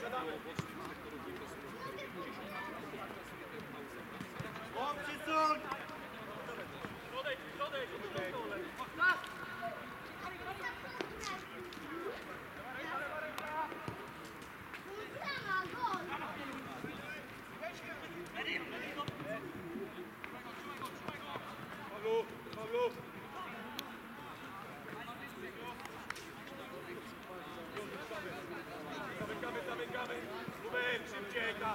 Zamykamy! Ruben, szybciej tam!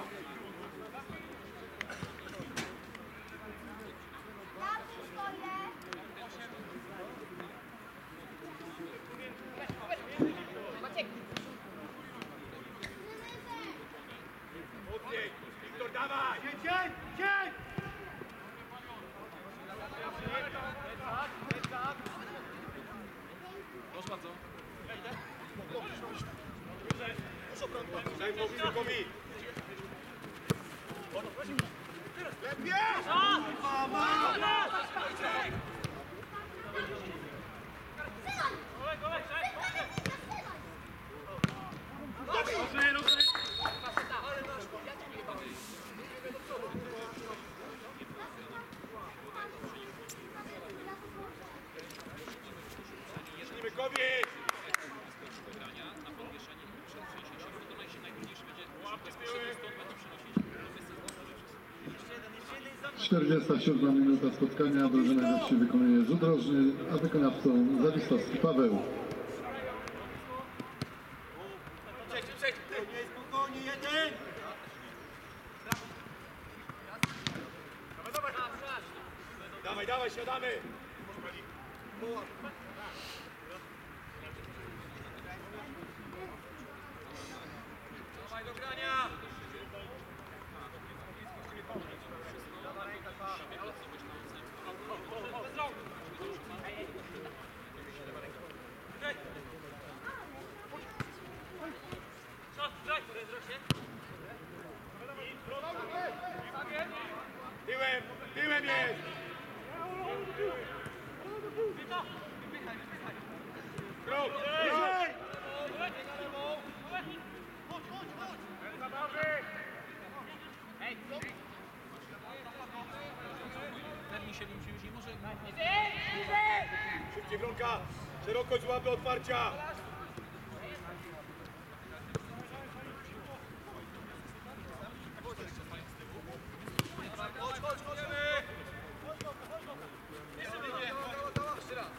Mocniej! Wiktor, dawaj! Cień! Proszę bardzo. Daj Wilkowi! Lepiej! Wilkowi! Na podwieszenie przed 60 to najtrudniejsze będzie stąd będą przenosić. 47 minuta spotkania. Drużyna gości wykonuje rzut rożny, a wykonawcą Zawistowski Paweł. Spokojnie, jeden! Dawaj, siadamy! Dawaj do grania! Tyłem jest! Krok! Wyżej! Termin się już nie może... Szybciej Bronka! Szerokość łapy otwarcia! Chodź! Jeszcze raz!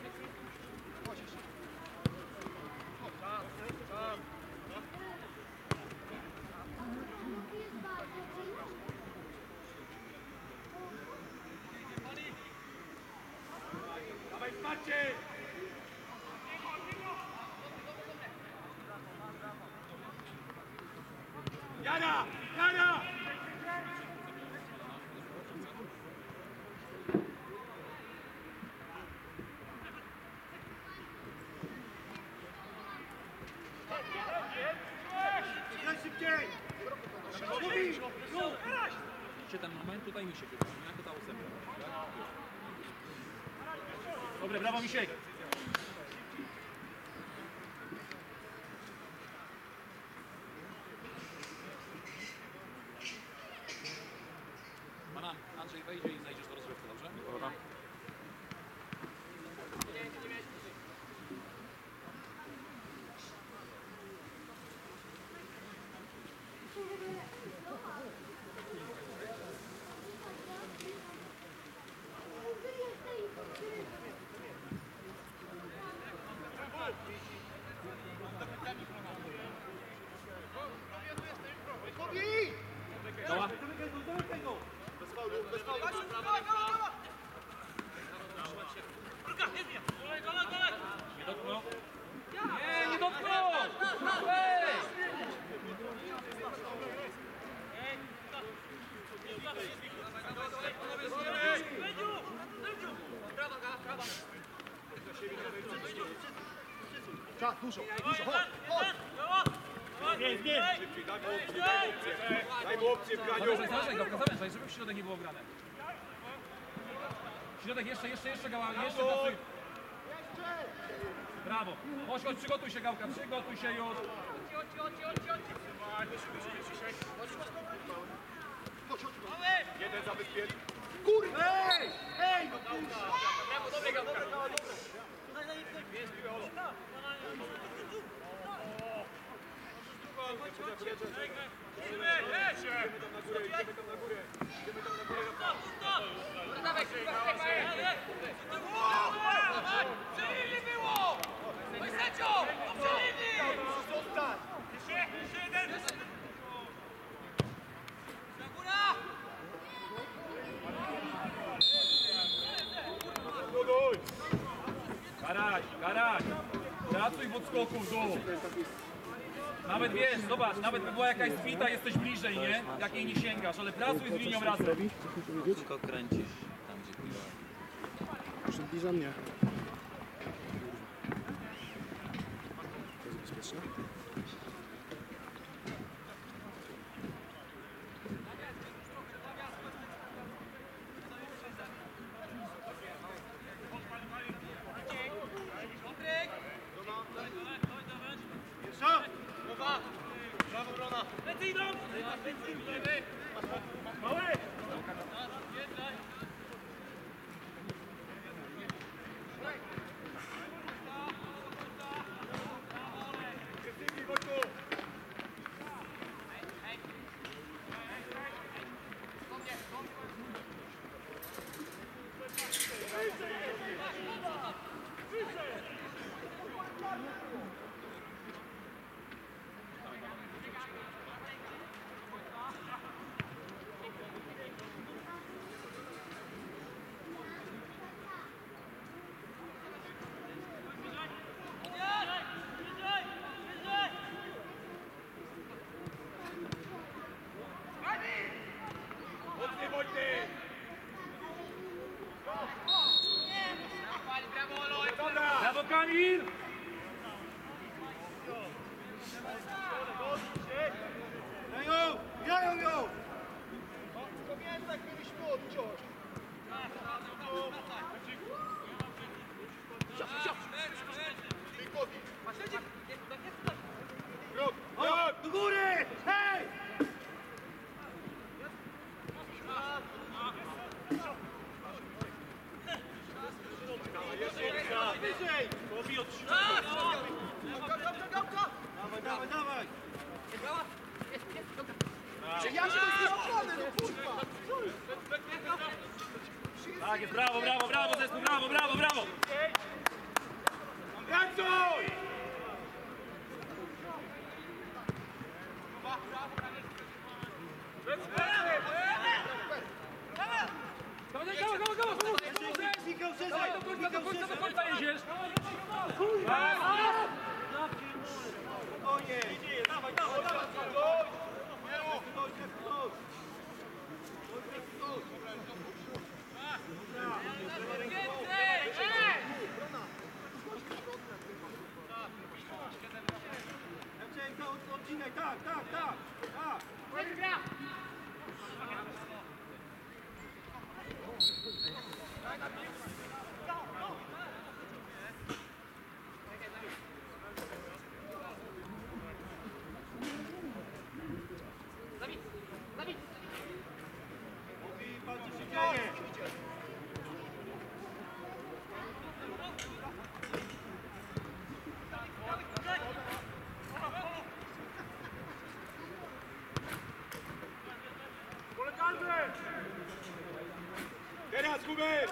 Dawaj wsparcie! Jana! Szybciej! Ten moment tutaj mi się wydaje, jak to ta ósemka. Dobre, brawo Misiek! Pana Andrzej wejdzie i znajdziesz do rozrywki, dobrze? Dobra. Nie dotknął. Nie dotknął! Czas, dużo, chodź! Szybciej, daj mu opcję w graniu! Zawężaj, żeby w środek nie było grane. W środek jeszcze gała, jeszcze pracuj. Brawo. Chodź, chodź, przygotuj się, Gałka, przygotuj się już. Jeden zabezpiecz. Kurwa! Ej! Ej! Brawo, dobre Gałka. Jest piłę, Olo. Dawaj, przeciwnie było! Oj, sędzio! Przeciwnie! Zostań! Jeszcze jeden! Na góra! Buduj! Karać, karać. Pracuj w odskoku w dół. Nawet wiesz, zobacz, nawet by była jakaś zwita, jesteś bliżej, nie? Jak jej nie sięgasz, ale pracuj z linią razem. Tylko kręcisz tam, gdzie piła. Przybliża mnie. To jest bezpieczne? Jeszcze! Głowa! Brawo, Brona! Lecę idą! Mały! Krystyki, Wojtku! Mocniej, Wojtek! Dobra! Brawo, Kamil! Jają! Jają ją! Pamiętaj, mieliśmy odciąć. Wygodnie. Krok! Krok! Do góry! Hej! Wyżej! Pobij od Dawaj, dawaj, dawaj! Ja się rozwiązany, no kurwa! Tak jest, brawo, brawo, brawo, zespół, brawo, brawo, brawo! Pracuj! Dawaj, dawaj, dawaj, dawaj! Michał, Dawaj, do końca, do końca jedziesz! O nie! Dawaj, dawaj, dawaj! Odcinaj, tak, tak, tak! Tak! Mówi pan, co się dzieje? Teraz, Hubert!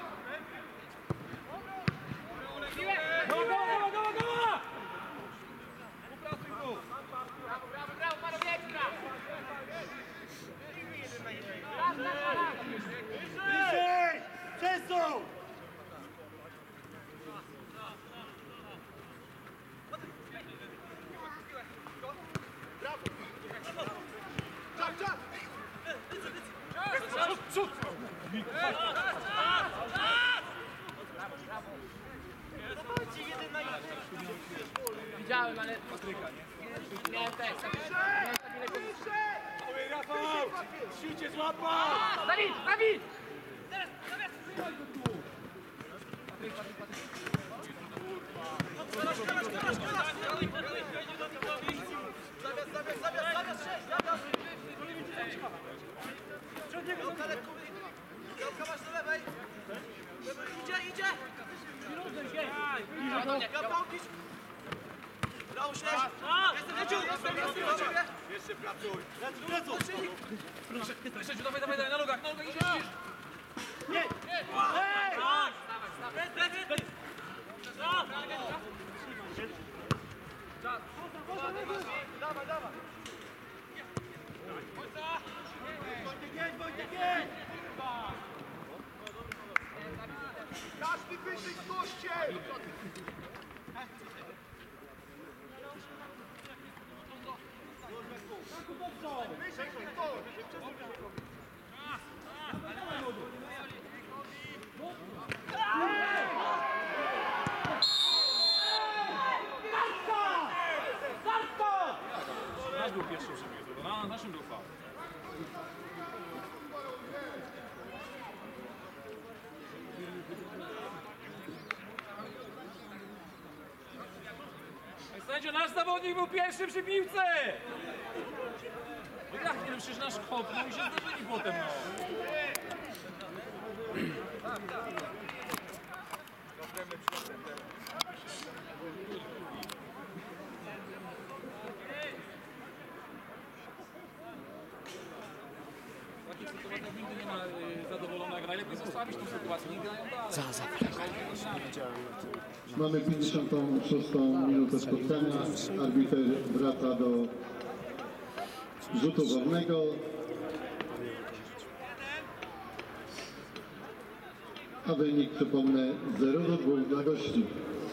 Goła, goła, goła, goła! Brawo, panowie, ekstra! Wyżej! Przesuń! Cud! Widziałem, ale... Miałem tekst. Oj, Rafał! Siucie złapał! Dawid, Dawid! Jeszcze pracuj. Sześciu, dawaj, na nogach, idziesz. Każdy wyjdzie z gościem! Wyżej ktoś! Nasz był pierwszy przebieg, na naszym był faul. Sędzio, nasz zawodnik był pierwszy przy piłce! No jak nie, przecież nasz chłop, no i się zdarzyli potem, no. W takich sytuacjach nigdy nie ma zadowolonego. Najlepiej zostawić tą sytuację, nie grają dalej. Mamy 56. minutę spotkania. Arbiter wraca do rzutu wolnego. A wynik, przypomnę, 0-2 dla gości.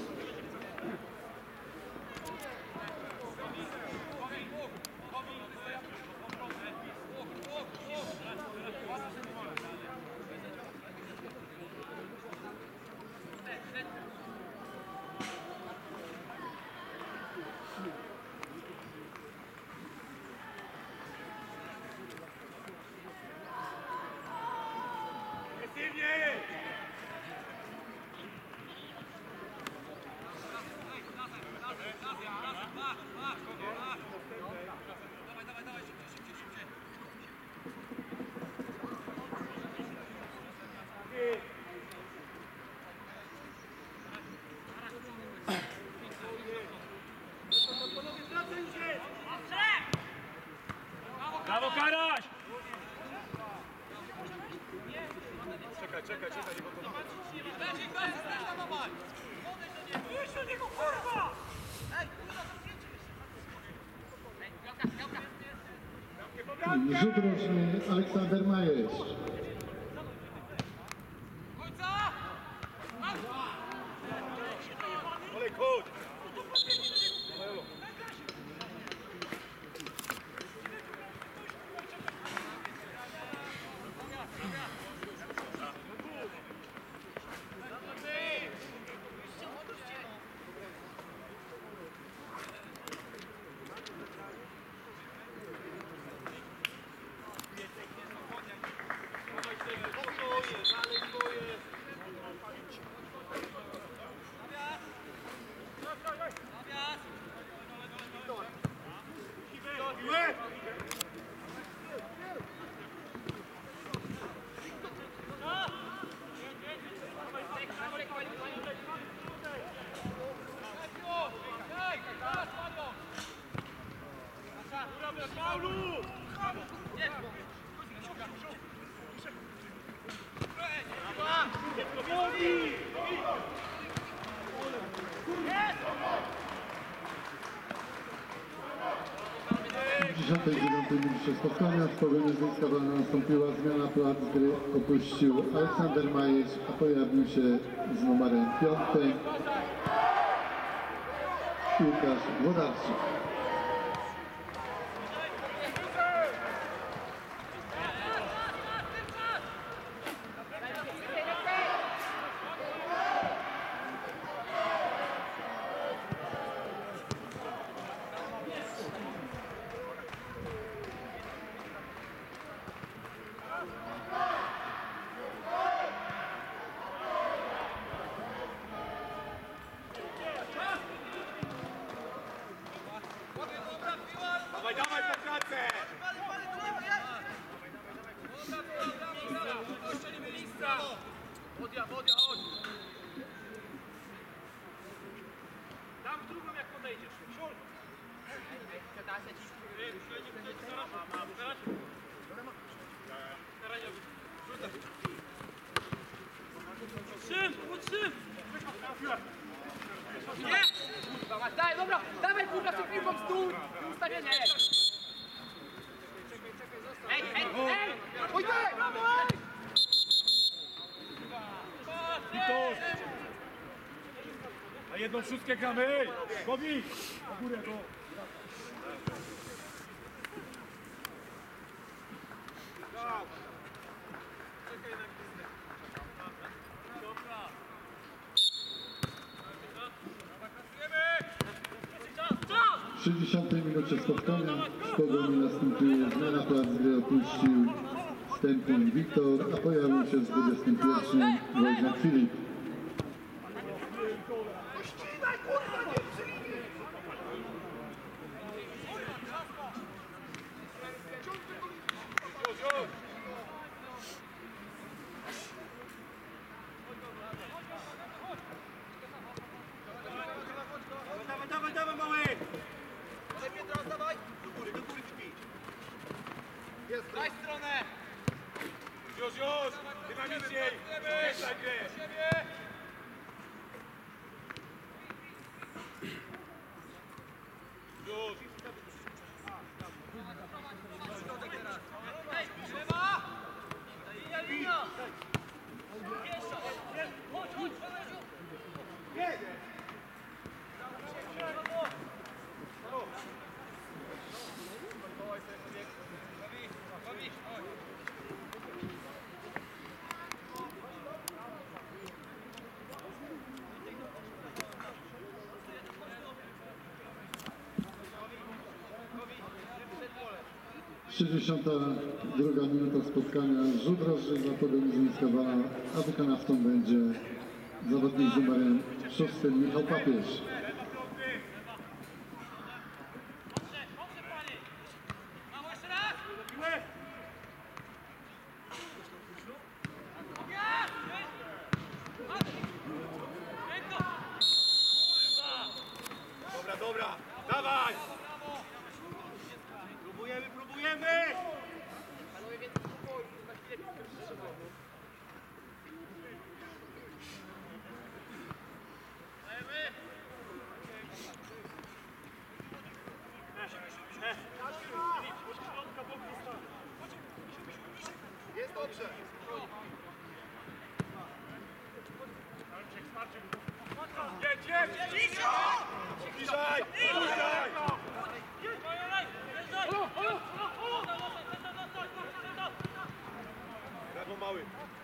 Brawo, Karaś! Czekaj, bo to... Rzut roczny Aleksander Majerz. Olej, chodź! W 69. minucie spotkania w połowie Zyska nastąpiła zmiana plac gry. Opuścił Aleksander Majerz, a pojawił się z numerem 5 Łukasz Włodarczyk. w drugą jak podejdziesz. Siul. Przetasę ci. Utrzym! Nie! Kurwa, masz, daj, dobra, dawaj kurwa przed piłką stół i ustawienie. Ej, ej, ej! Oj, daj! Brawo, ej! Witos! Na jedną szóstkę gramy, ej! Bobik! Na górę go! 60 minucie spotkania w Pogoni następuje zmiana plac gry, opuścił Stępień Wiktor, a pojawił się z 21 Wojciech Filip. Ścinaj, kurwa, nie przy linii! Dawaj, dawaj, mały! Daj stronę! Już! Dynamiczniej! Mieszaj grę! Już! Trzydziestą druga minuta spotkania. Rzut rożny za Pogoni Zyńska-Bala, a wykonawcą będzie zawodnik z numerem 6 Michał Papież. Dobra! Dawaj! Próbujemy! Panowie, więcej spokoju, na chwilę piłkę przytrzymaj. Jest dobrze! Jedź! Bliżej! Bliżej! Brawo, mały!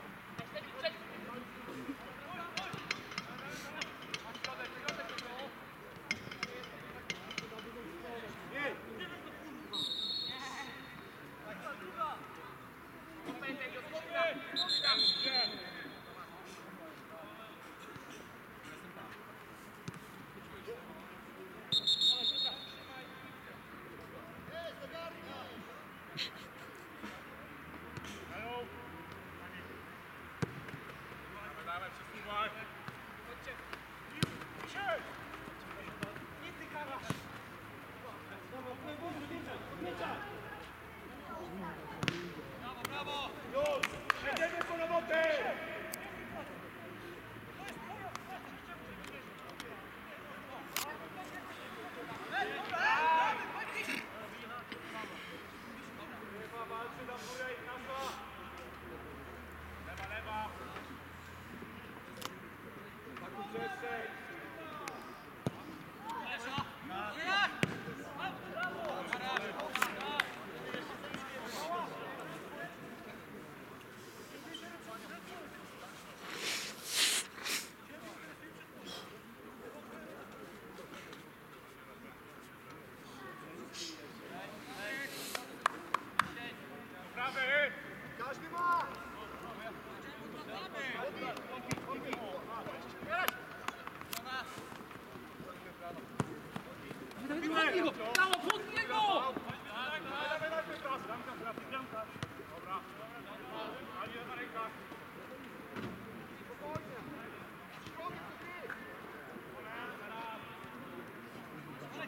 Jedziemy po robotę! Walczy na górę i nasza! Lewa! Tak przestrzeń! Prawy! Każdy ma! Brawo, pod niego! Dawaj, bramka. Dobra. Ali na rękach.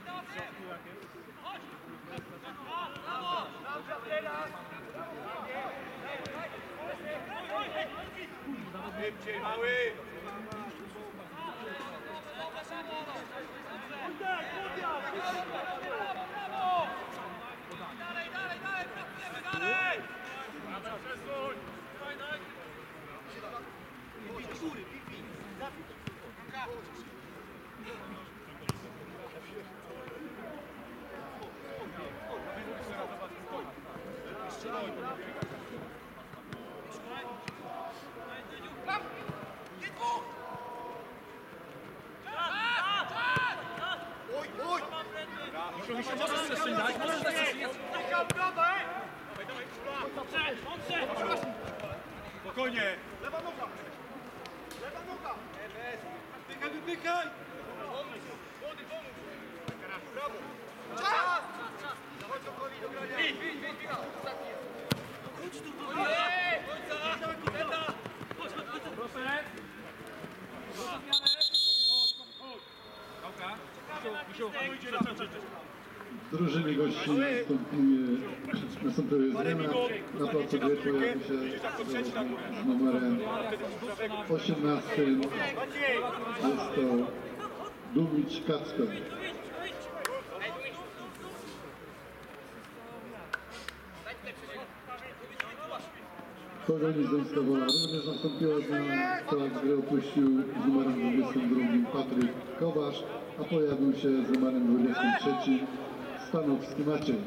Szybciej, mały! Oj, oj! Możesz jeszcze dać, możesz dać jeszcze jest. Spokojnie! Lewa noga! Lewa noga! Wypychaj, wypychaj! Brawo! Czas! Chodź do goli do grania! Proszę. Gałka. W drużynie gości następuje zmiana. Na placu gry pojawi się zawodnik z numerem 18. Jest to Dumicz Kacper. W Pogoni Zemstowola również nastąpiła zmiana. Plac gry opuścił z numerem 22 Patryk Kowasz, a pojawił się z numerem 23 Stanowski Maciej.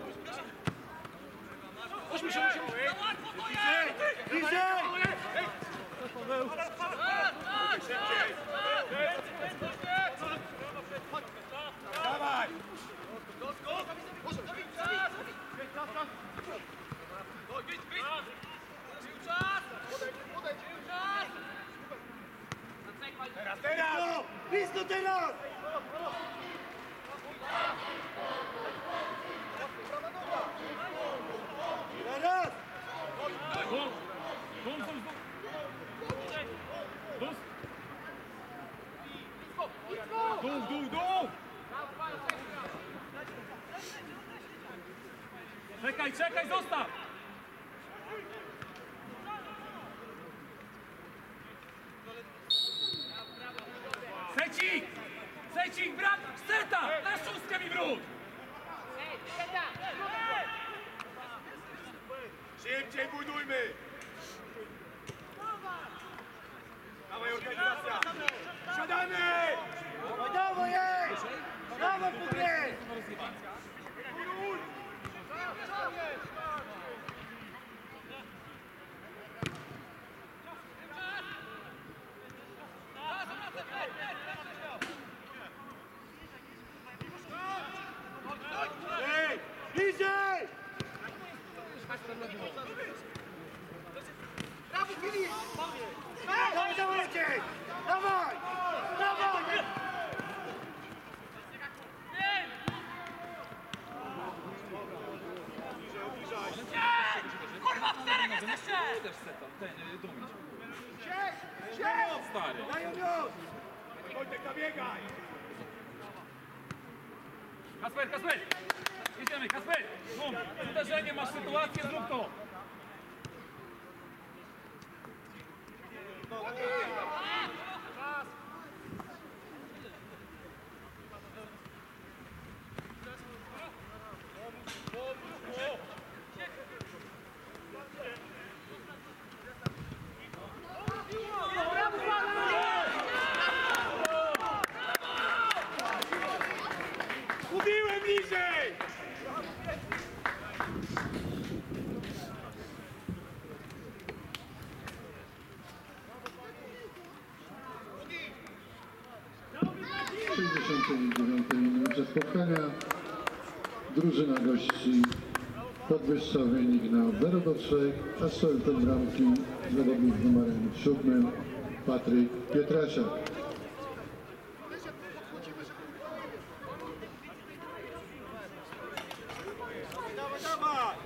Dawaj! Teraz, teraz! Blisko teraz! Teraz! Dół! Czekaj, zostaw! Secik, brat! Seta! Na szóstkę mi wróć! Szybciej budujmy! Dawaj organizacja! Siadamy! Dawaj jej! Dawaj po grę! Buduj! Ej! Bliżej! Brawo, Filip! Dawaj, dawaj, Maciej! Dawaj! Dawaj! Kurwa, w czterech jesteście! Też Seta, ten Dumicz. Siedź! Stary. Daj już! Wojtek, nabiegaj! Kasper! Idziemy, Kasper! Bum! Uderzenie, masz sytuację, zrób to! Mówiłem bliżej! W 69 minucie spotkania drużyna gości podwyższa wynik na 0-3, a strzelcem bramki zawodnik z numerem 7 Patryk Pietrasiak. Dawaj, dawaj!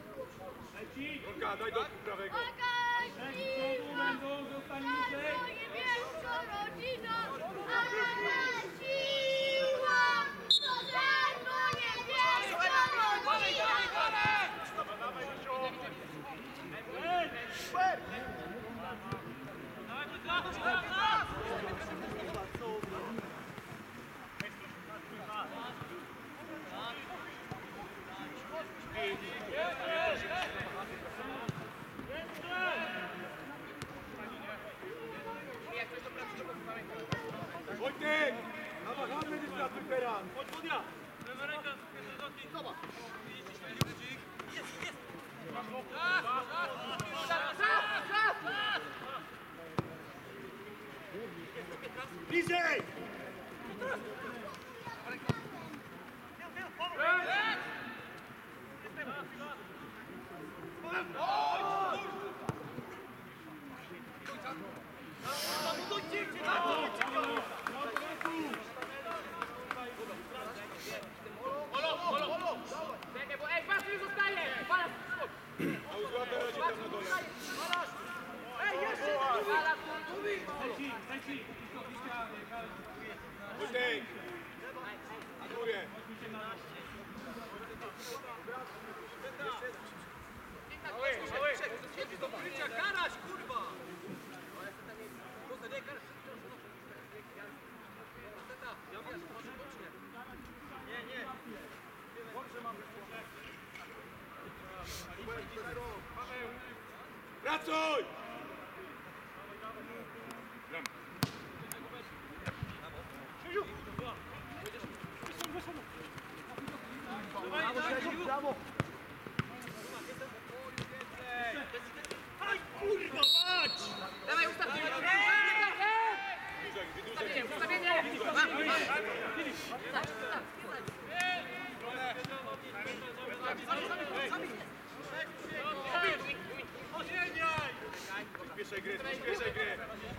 Daj do prawego. Będą, zostań niżej! Chodź, Wodia! Bliżej! Czekaj, bo ej, patrz, już zostaje! Balas, Ej, jeszcze! balas, Wojtek! Na górę! Karaś, kurwa! Pracuj! Aj, kurwa, mać! dawaj, ustawienie! Ustawienie! Spieszaj gry, spieszaj gry!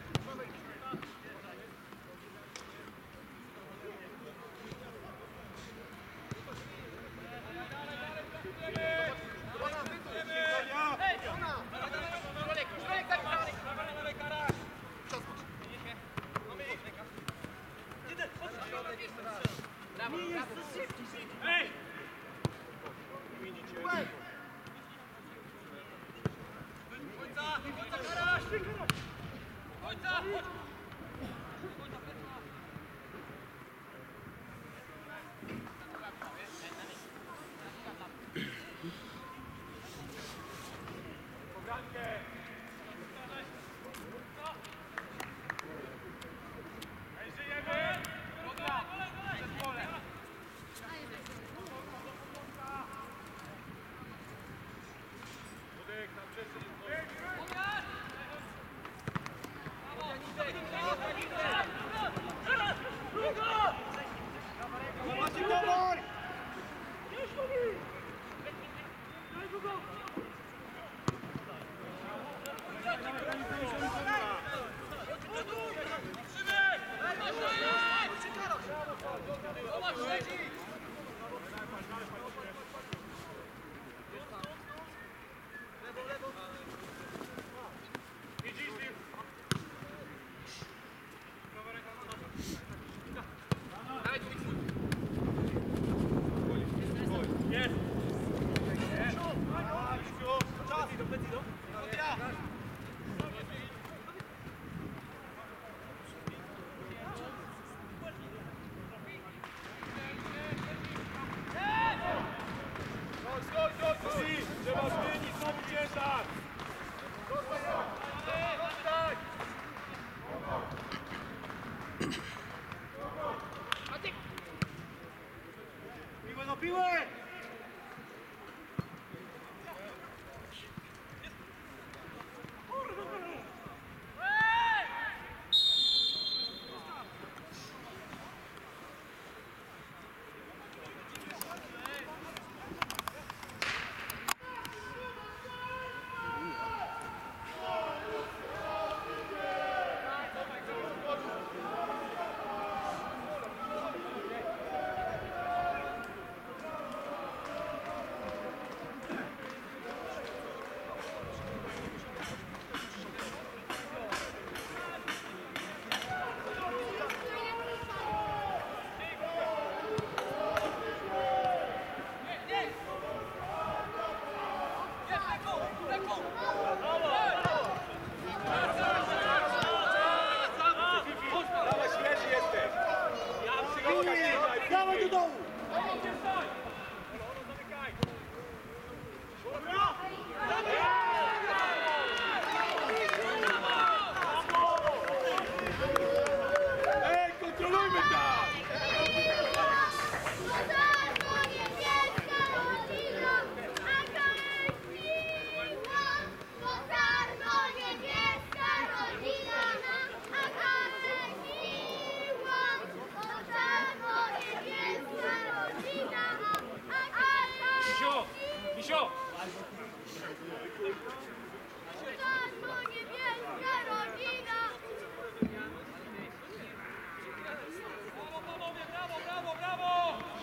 Człowiek zapisany! Brawo, brawo. Ej!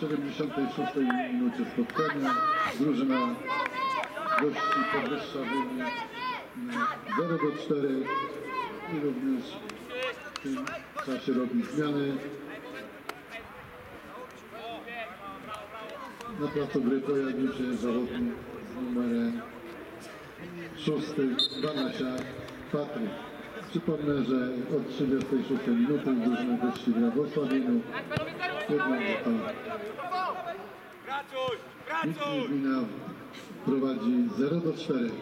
76 minucie spotkania drużyna gości podwyższa wynik 0-4 i również w tym czasie robi zmiany. Na placu gry pojawił się zawodnik z numerem 6, Banasia Patryk. Przypomnę, że od 36 minuty drużyna gości gra w Osławieniu. Pracuj! Gmina prowadzi 0-4.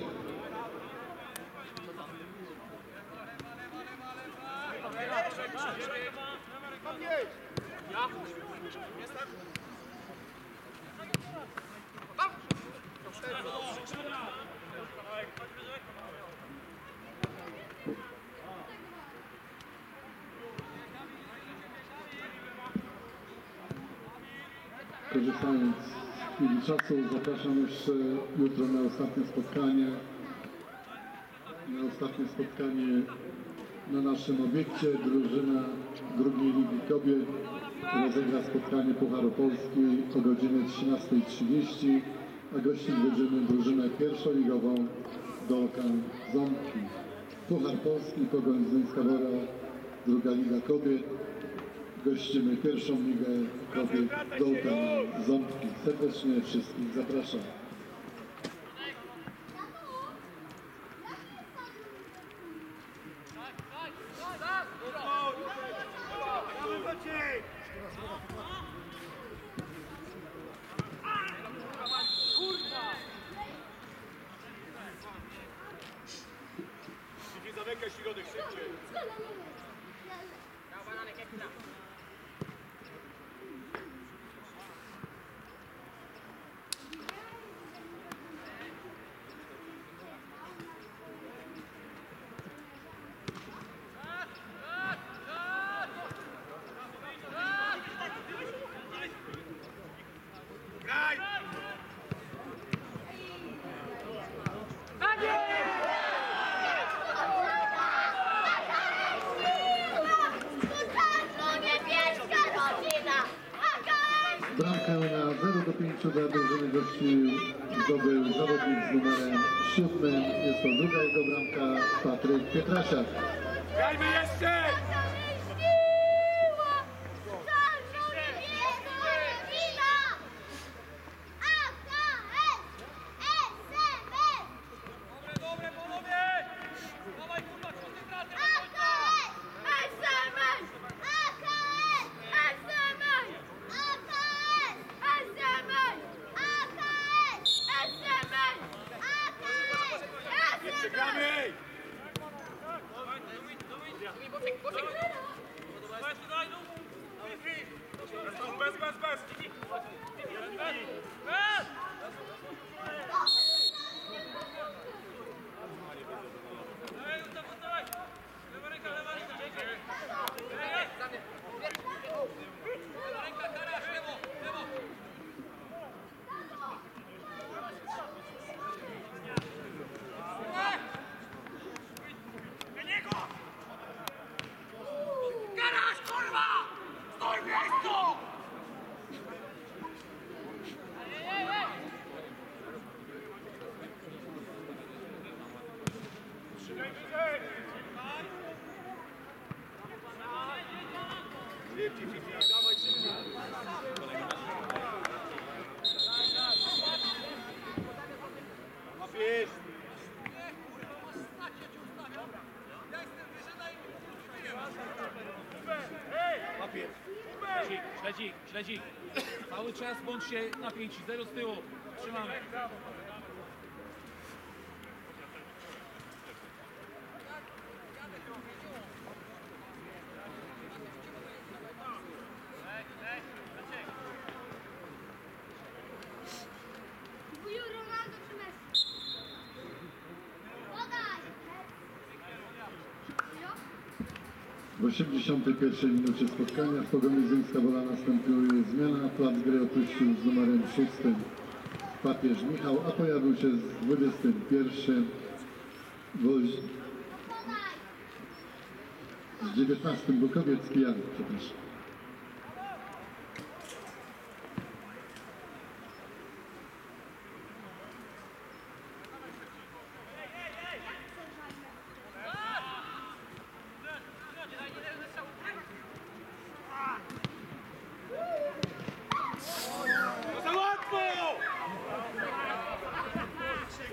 Korzystając z chwili czasu, zapraszam jeszcze jutro na ostatnie spotkanie. Na naszym obiekcie. Drużyna drugiej Ligi Kobiet rozegra spotkanie Pucharu Polski o godzinie 13:30, a gościć będziemy drużynę pierwszoligową Dolkan Ząbki. Puchar Polski, Pogoń Zduńska-Wora, druga Liga Kobiet. Gościmy pierwszą ligę kobiet Dolkan Ząbki. Serdecznie wszystkich zapraszam. Zamykaj środek szybciej. Bramkę na 0-5 dla drużyny gości zdobył zawodnik z numerem 7. Jest to druga jego bramka, Patryk Pietrasiak. Grajmy jeszcze! Dobre panowie! Dawaj kurwa, koncentracja! Przegramy! Bez! Garaż, kurwa! Stój w miejscu! Dawaj szybciej. Napisz. Śledzik. Cały czas bądźcie napięci, 0 z tyłu. Trzymamy. Ronaldo czy Messi? Podaj! W 81 minucie spotkania w Pogoni Zduńska-Wola następuje zmiana. Plac gry opuścił z numerem 6 Papież Michał, a pojawił się z 21 z 19 Bukowiecki Jan, przepraszam.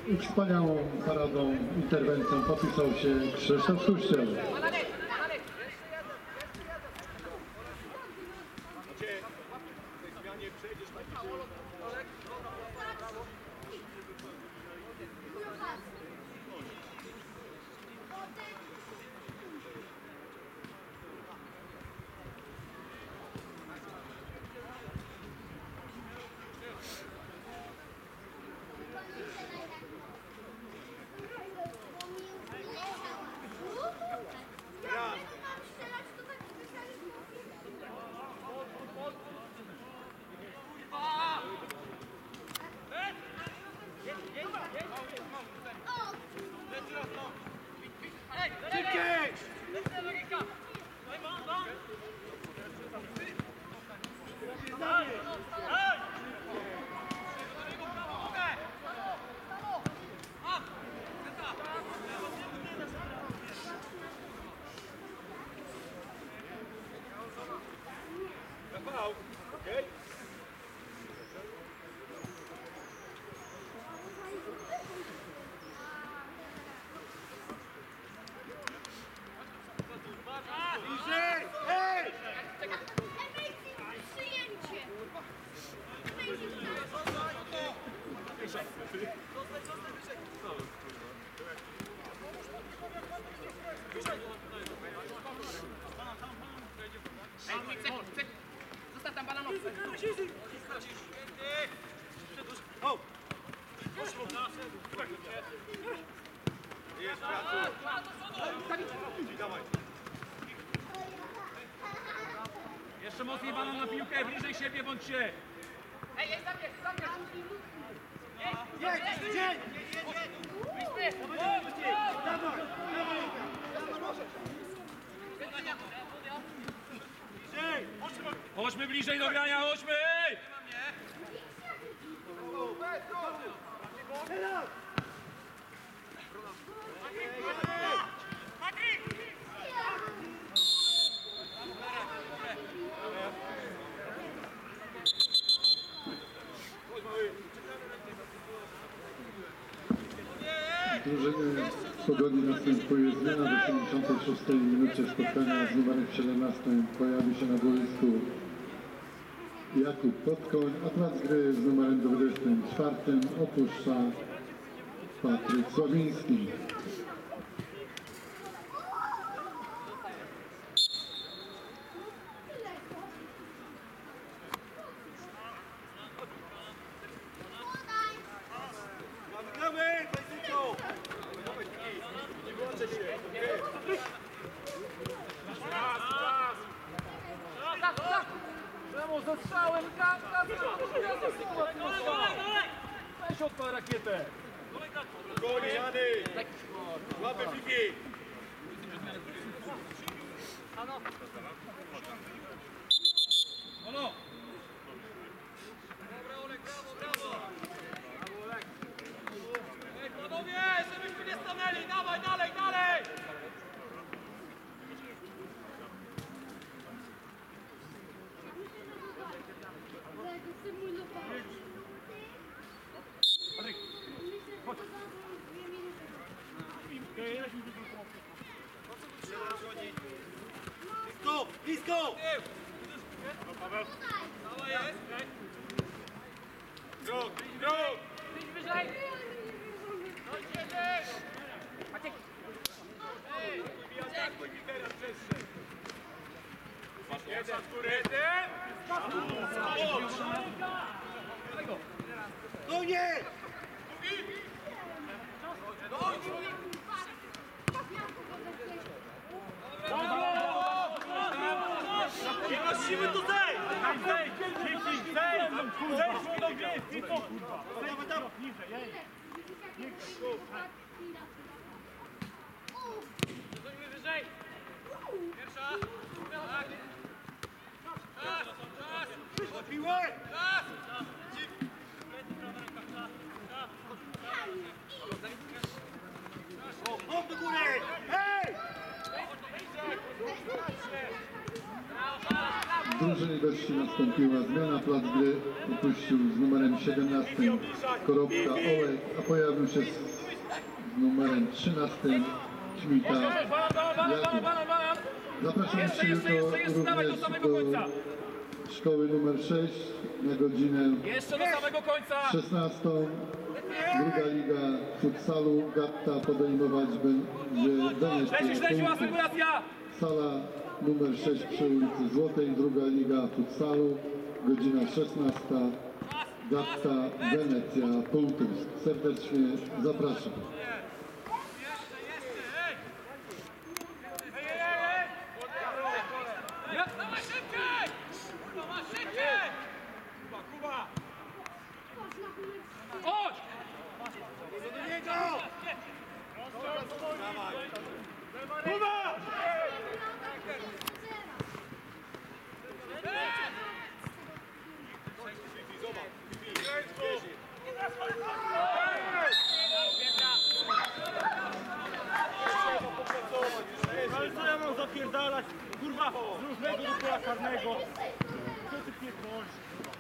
I wspaniałą paradą, interwencją popisał się Krzysztof Kuściel. Banalek! W tej zmianie przejdziesz na Zostaw tam bananów! Jest, dawaj. Jeszcze mocniej banan na piłkę, bliżej siebie bądźcie. Ej, zabierz! Chodźmy bliżej do grania, chodźmy! W drużynie Pogoni następuje zmiana w 86 minucie spotkania z numerem 17. Pojawi się na boisku Jakub Podkoń, a plac gry z numerem 24 opuszcza Patryk Sławiński. Zamykamy! Państwo! Nie włączę się! Czemu ze strzałem? Weź odpal rakietę. Goni, Jany! Łapy pipi! Ono! Panowie, żebyśmy nie stanęli! Dawaj, dalej! Blisko! Dawaj, jest! Krok! Idź wyżej! Maciek! Atakuj mi teraz przestrzeń! Jeden z góry! No nie! Nie masz siły tutaj! Zejdźmy do gry, Fito! Dawaj tam! Wyżej! Pierwsza! Tak! Czas! Piłę! O, do góry! Hej! Brawo! W drużynie gości nastąpiła zmiana. Plac gry opuścił z numerem 17 Korobka Olek, a pojawił się z numerem 13 Ćmita Jakub. Zapraszamy się jutro również do szkoły numer 6 na godzinę Jeszcze do samego końca. 16. Druga liga futsalu Gatta podejmować będzie Lecisz, asekuracja. Sala numer 6 przy ulicy Złotej, druga liga futsalu, godzina 16. Gatta Wenecja Półtusk. Serdecznie zapraszam. Dawaj szybciej! Kurwa, szybciej! Kuba! Chodź! Do niego! Kuba! Ale co ja mam zapierdalać? Kurwa, z różnego do pola karnego. Co ty pierdolisz?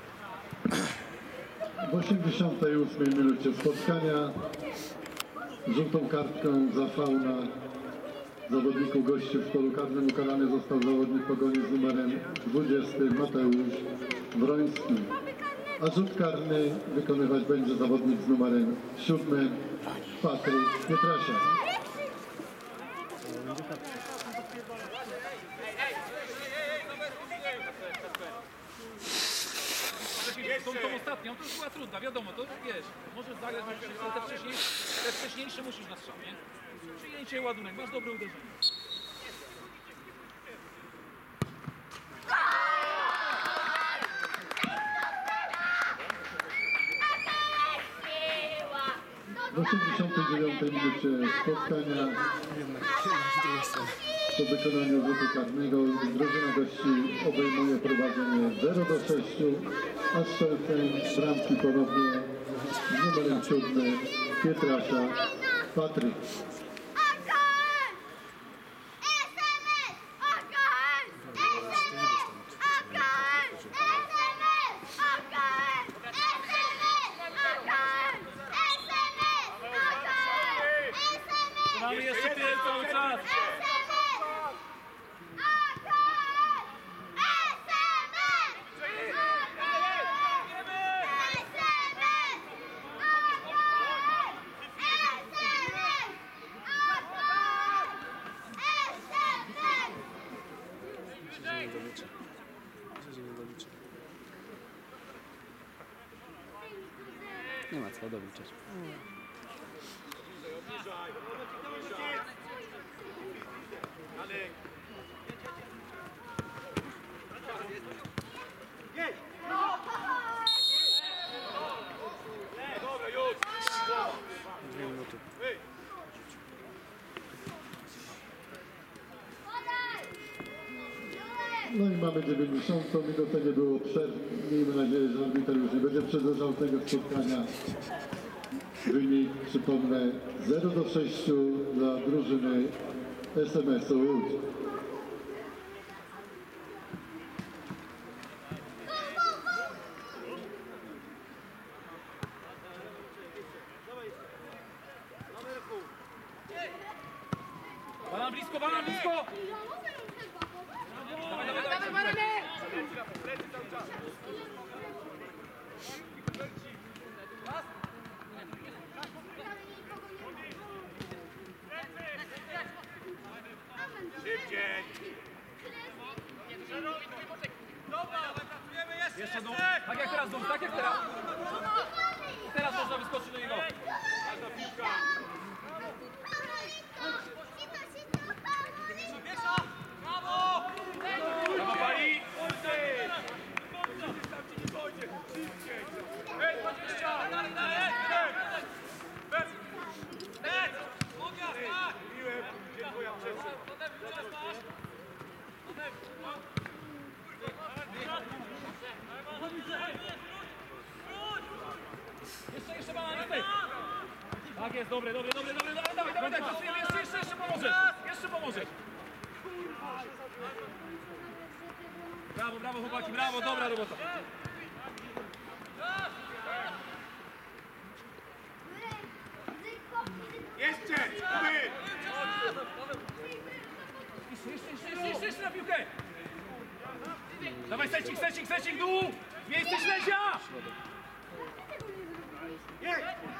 W 88 minucie spotkania żółtą kartką za fauna zawodniku gości w polu karnym ukarany został zawodnik Pogoni z numerem 20 Mateusz Wroński, a rzut karny wykonywać będzie zawodnik z numerem 7 Patryk Pietrasiak. Tą ostatnią to już była trudna, wiadomo, to wiesz, możesz zagrać, ale te wcześniejsze musisz na strzał, nie? Przyjęcie, ładunek, masz dobre uderzenie. W 89 minucie spotkania po wykonaniu rzutu karnego drużyna gości obejmuje prowadzenie 0-6, a strzelcem bramki ponownie z numerem 7 Pietrasiak Patryk. Mamy jeszcze tyle cały czas. Nie ma co doliczyć. No i mamy 90 minutę, nie było przerw. Miejmy nadzieję, że arbiter już nie będzie przedłużał tego spotkania. Wynik, przypomnę, 0-6 dla drużyny SMS-u Łódź. Banan blisko, banan blisko! Dawaj, dawaj, dawaj, Barany! Szybciej! Jeszcze dół. Tak jak teraz dół, tak jak teraz. Teraz można wyskoczyć do niego. Brawo, Pali! Ej, 20! Dalej, dalej! Bez! Bez! Mówiłem, dziękuję, przeszedł. Jeszcze banan, tutaj. Tak jest, dobre, dobre, dobre, dobre. Dawaj, dawaj, dawaj, pracujemy, jeszcze pomożesz. Jeszcze pomożesz. Brawo, brawo chłopaki, brawo, dobra robota. Jeszcze! Kuby! Jeszcze na piłkę! Dawaj secik, dół! Miejsce śledzia! Jedź!